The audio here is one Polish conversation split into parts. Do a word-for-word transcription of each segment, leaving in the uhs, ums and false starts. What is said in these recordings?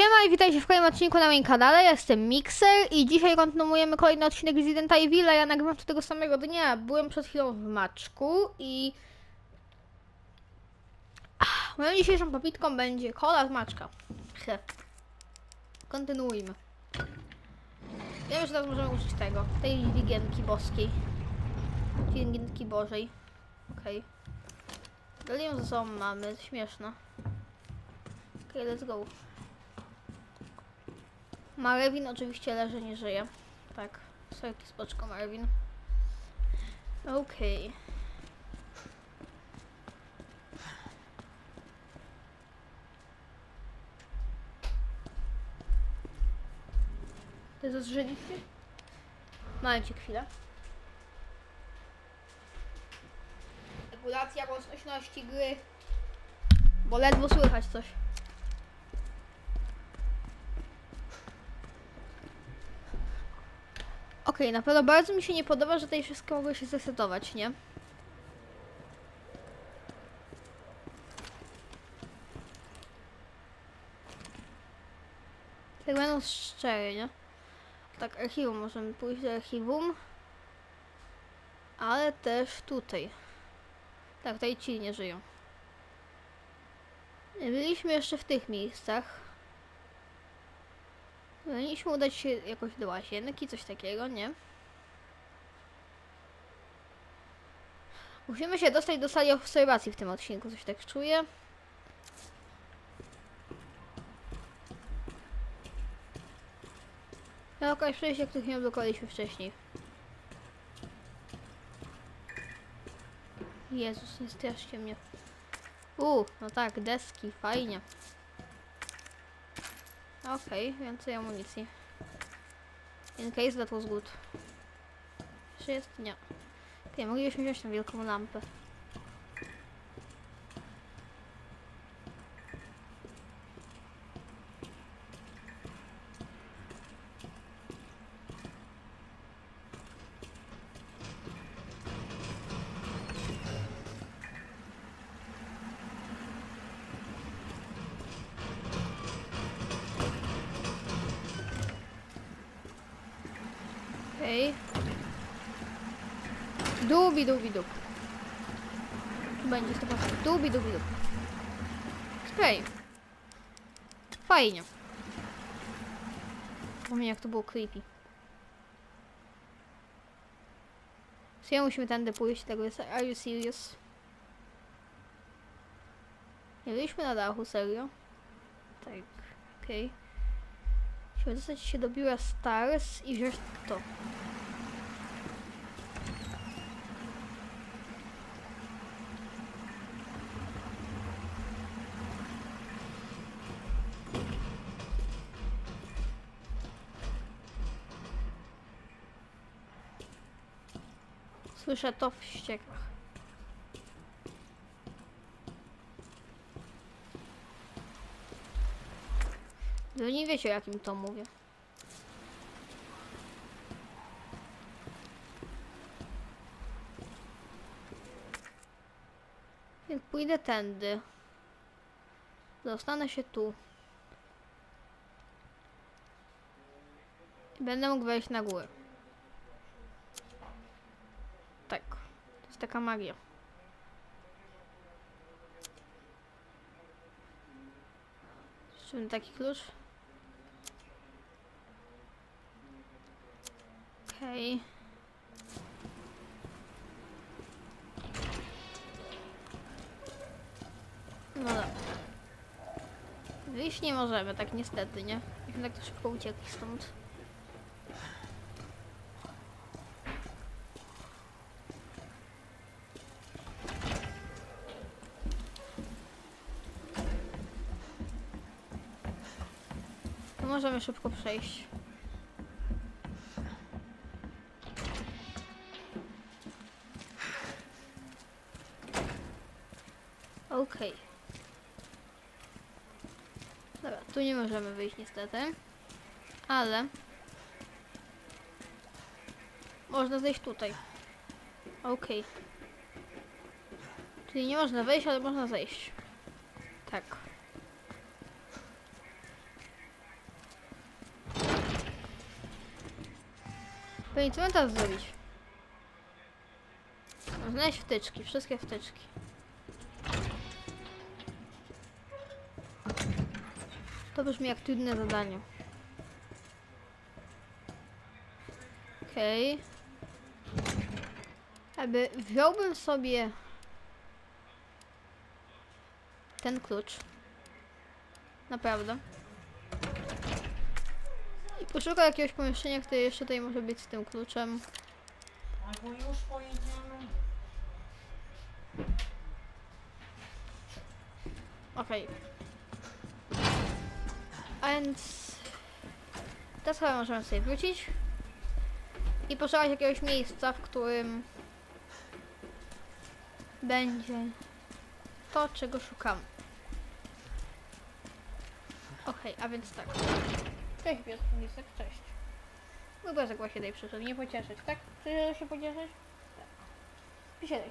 Siema i witajcie w kolejnym odcinku na moim kanale, ja jestem Mixer i dzisiaj kontynuujemy kolejny odcinek Resident Evil. Ja nagrywam to tego samego dnia, byłem przed chwilą w Maczku i... Ach, moją dzisiejszą popitką będzie cola z Maczka. He. Kontynuujmy. Wiem, że teraz możemy użyć tego, tej ligienki boskiej. Ligienki bożej. Okej. Okay. Dalej ją ze sobą mamy, to śmieszne. Okej, okay, let's go. Marvin oczywiście leży, nie żyje. Tak, sorki, spoczko Marvin. Okej. Okay. Ty zazrzeliście? Majcie chwilę. Regulacja głośności gry. Bo ledwo słychać coś. Okej, okay, na pewno bardzo mi się nie podoba, że tutaj wszystko mogło się zresetować, nie? Tak będą szczery, nie? Tak, archiwum, możemy pójść do archiwum. Ale też tutaj. Tak, tutaj ci nie żyją. Byliśmy jeszcze w tych miejscach. Powinniśmy udać się jakoś do łazienki, coś takiego, nie? Musimy się dostać do sali obserwacji w tym odcinku, coś tak czuję. Jakaś przejście, których nie odblokowaliśmy wcześniej. Jezus, nie straszcie mnie. Uuu, no tak, deski, fajnie. Okej, okay, więcej amunicji. In case that was good. Jeszcze jest? Nie. Okej, okay, moglibyśmy wziąć tą wielką lampę. Okej. Okay. Dubi, dubi, dub. Będzie to po dubi, dubi, dub. Okej. Okay. Fajnie. Pomnę, jak to było creepy. Czyli musimy tędy pójść, tego jest. Are you serious? Nie byliśmy na dachu, serio? Tak, okej. Okay. Musimy dostać się do biura Stars i wziąć to. Słyszę to w ściekach. Wy nie wiecie, o jakim to mówię. Jak pójdę tędy, dostanę się tu. I będę mógł wejść na górę. Tak, to jest taka magia. Jeszcze taki klucz. Okej. Okay. No dobra. Wyjść nie możemy, tak niestety, nie? Myśmy tak szybko uciekli stąd. To możemy szybko przejść. Okej. Okay. Dobra, tu nie możemy wyjść niestety. Ale można zejść tutaj. Okej. Okay. Czyli nie można wejść, ale można zejść. Tak. Okej, co mam teraz zrobić? Mam znaleźć wtyczki, wszystkie wtyczki. To brzmi jak trudne zadanie. Okej. Aby wziąłbym sobie ten klucz. Naprawdę. I poszukał jakiegoś pomieszczenia, które jeszcze tutaj może być z tym kluczem. Albo już pojedziemy. Okej. A więc teraz chyba możemy sobie wrócić i poszukać jakiegoś miejsca, w którym będzie to, czego szukamy. Okej, a więc tak. Cześć, pies, lisek, cześć. No Bezek właśnie tutaj przyszedł, nie pocieszyć, tak? Przyszedł się pocieszyć? Tak. Siadaj.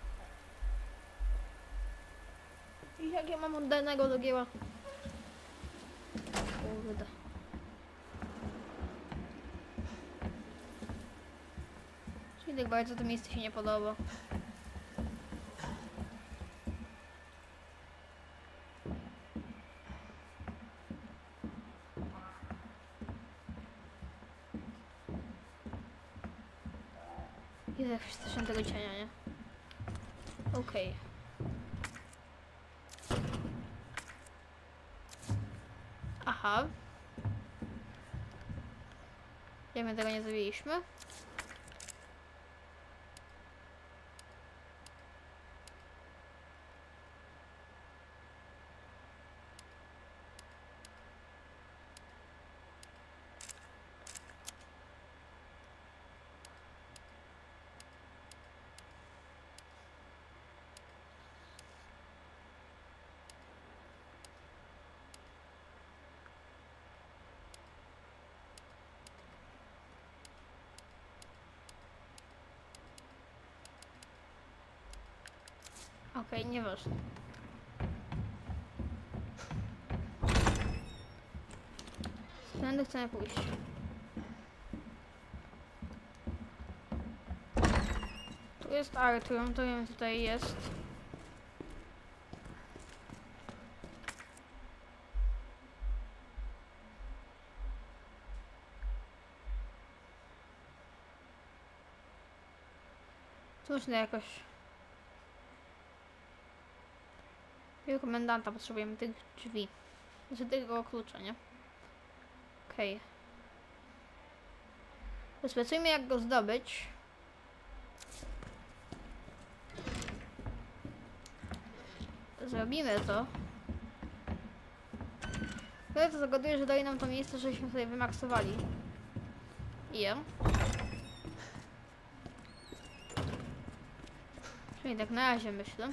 I jak ja mam oddanego do gieła? Kurde. Czyli tak bardzo to miejsce się nie podoba. Jest jak strasznie tego cienia, nie? Okej. Aha. Jak my tego nie zrobiliśmy? Okej, okay, nieważne. Tędy chcemy pójść. Tu jest Artur, to wiem, tutaj jest. Tu można jakoś... Jakiego komendanta potrzebujemy tych drzwi. Znaczy tego klucza, nie? Okej. Okay. Sprawdźmy, jak go zdobyć. Zrobimy to. Tyle to zagaduję, że daje nam to miejsce, żeśmy sobie wymaksowali. I ja. Czyli tak na razie myślę.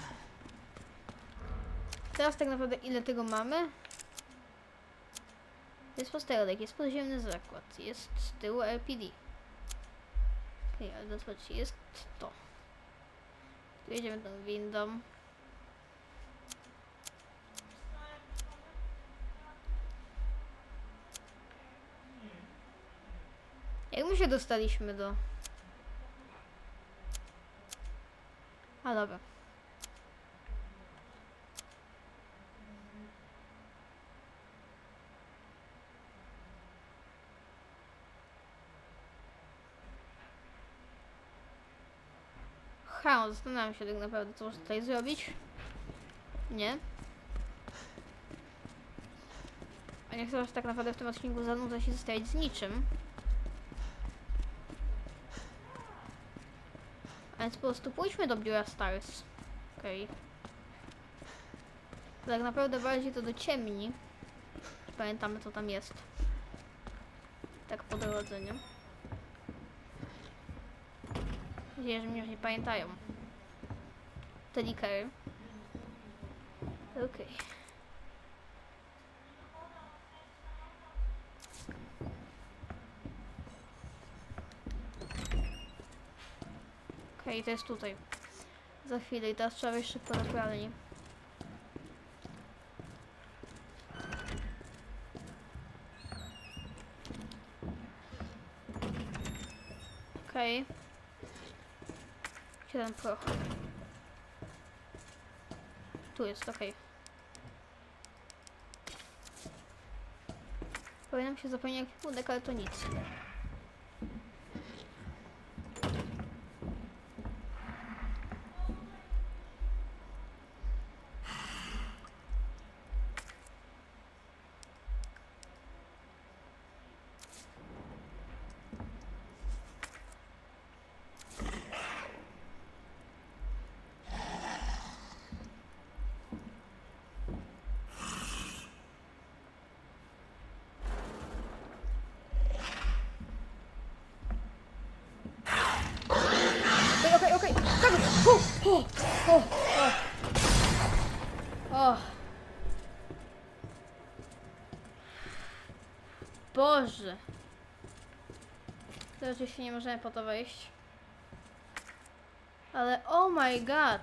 Teraz tak naprawdę ile tego mamy? Jest posterunek, jest podziemny zakład, jest z tyłu L P D. Okej, okay, ale zobaczcie, jest to. Tu jedziemy tą windą. Jak my się dostaliśmy do... A dobra. Ha, zastanawiam się tak naprawdę, co można tutaj zrobić. Nie. A nie chcę was tak naprawdę w tym odcinku zanudzać i zostawiać z niczym. A więc po prostu pójdźmy do biura Stars. Okej. Okay. Tak naprawdę bardziej to do ciemni. Pamiętamy, co tam jest. Tak po drodze, nie? Mam nadzieję, że mnie już nie pamiętają. Telikery. Okej. Okay. Okej, okay, to jest tutaj. Za chwilę i teraz trzeba wejść szybko do pralni. Okej. Okay. Gdzie ten proch? Tu jest, okej. Okay. Powinienem się zapomnieć jak kłódek, ale to nic. Okej, okej, okej. Tak. O, o, o, o. O. Boże. To oczywiście nie możemy po to wejść. Ale oh my god.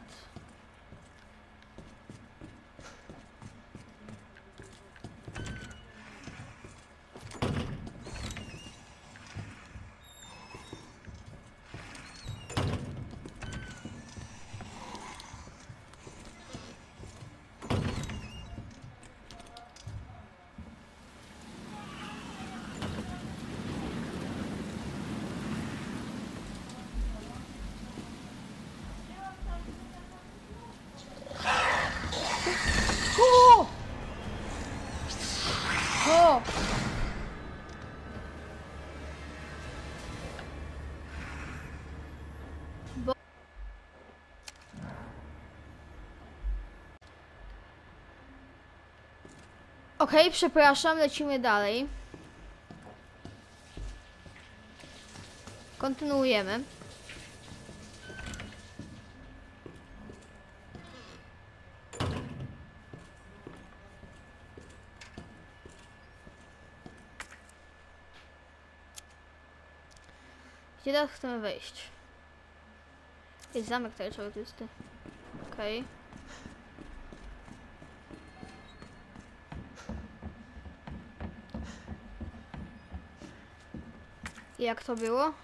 O! O! Bo... Okej, okay, przepraszam, lecimy dalej. Kontynuujemy. Gdzie teraz chcemy wejść? Jest zamek tarczowy tłusty. Okej. Okay. Jak to było?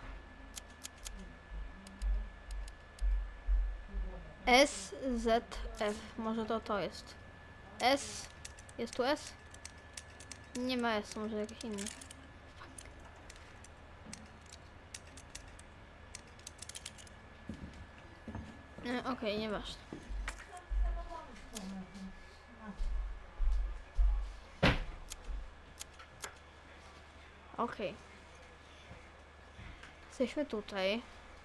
S, Z, F. Może to to jest. S. Jest tu S? Nie ma S, może jakiś inny. E, Okej, okay, nieważne. Okej. Okay. Jesteśmy tutaj.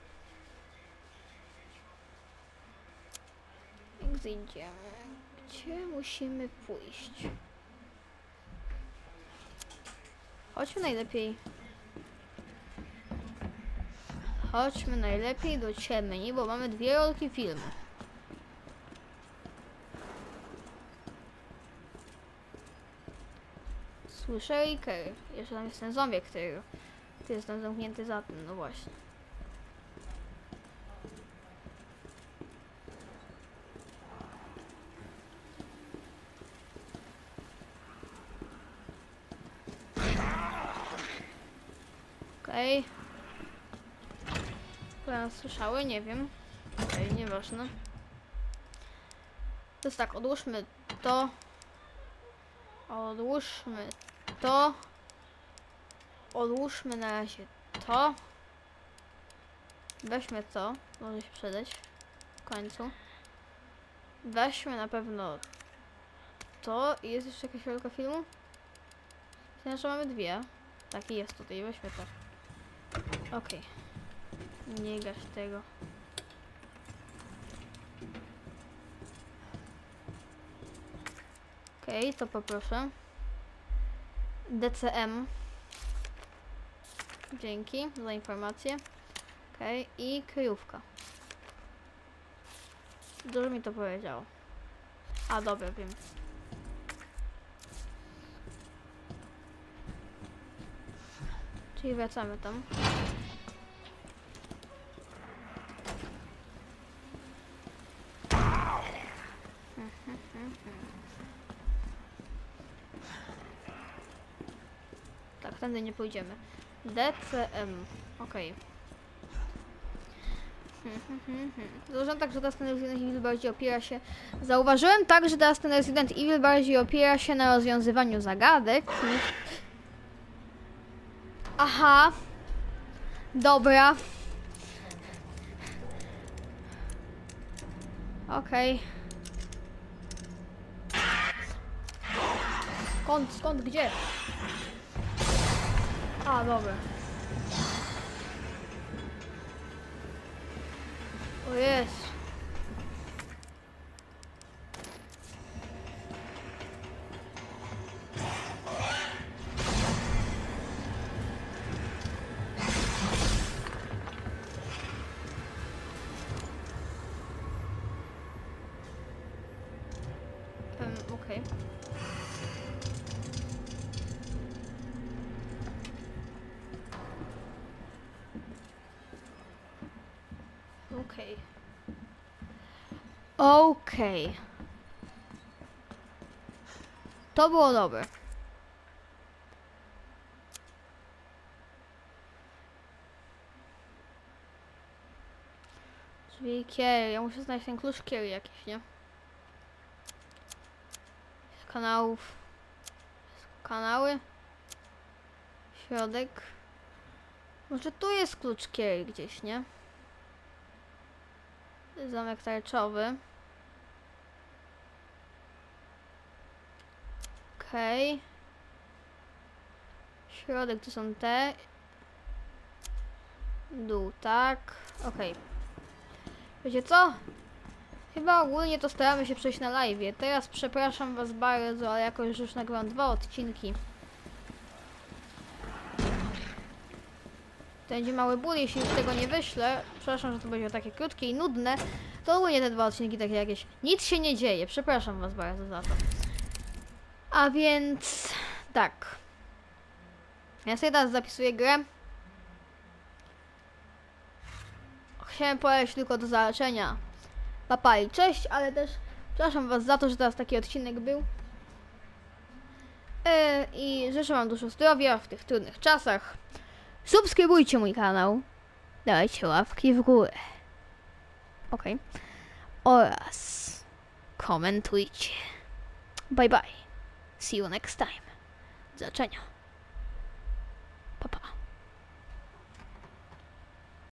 Jak idziemy? Gdzie musimy pójść? Chodźmy najlepiej. Chodźmy najlepiej do ciemni, bo mamy dwie rolki filmu. Słyszę Riker. Jeszcze tam jest ten zombie, który, który jest tam zamknięty za tym, no właśnie. Okej. Okay. Chyba słyszały, nie wiem. Okej, okay, nieważne. To jest tak, odłóżmy to. Odłóżmy to. Odłóżmy na razie to. Weźmy to. Może się przydać. W końcu. Weźmy na pewno to. I jest jeszcze jakaś wielka filmu? Myślę, że mamy dwie. Tak, i jest tutaj. Weźmy to. Okej. Okay. Nie gaś tego. Okej, okay, to poproszę. D C M. Dzięki za informację. Okej, okay. I kryjówka. Dużo mi to powiedziało. A, dobra, wiem. Czyli wracamy tam. Tak, tędy nie pójdziemy. D C M. Okej. Okay. Zauważyłem tak, że teraz ten Resident Evil bardziej opiera się... Zauważyłem tak, że teraz ten Resident Evil bardziej opiera się na rozwiązywaniu zagadek. niż- Aha. Dobra. Okej. Skąd, skąd, gdzie? A, dobra. O jest. Um, okej. Okej. Okej. To było dobre. Drzwi Kier. Ja muszę znaleźć ten klucz Kier jakiś, nie? Kanałów. Kanały. Środek. Może tu jest klucz Kier gdzieś, nie? Zamek tarczowy. Okej. Okay. Środek to są te. Dół, tak. Okej. Okay. Wiecie co? Chyba ogólnie to staramy się przejść na live. Teraz przepraszam was bardzo, ale jakoś już nagrywam dwa odcinki. To będzie mały ból, jeśli już tego nie wyślę. Przepraszam, że to będzie takie krótkie i nudne. To ogólnie te dwa odcinki takie jakieś. Nic się nie dzieje. Przepraszam was bardzo za to. A więc... tak. Ja sobie teraz zapisuję grę. Chciałem powiedzieć tylko do zaleczenia. Papa i cześć, ale też przepraszam was za to, że teraz taki odcinek był. Yy, I życzę wam dużo zdrowia w tych trudnych czasach. Subskrybujcie mój kanał. Dajcie łapki w górę. Ok. Oraz komentujcie. Bye bye. See you next time. Do zobaczenia.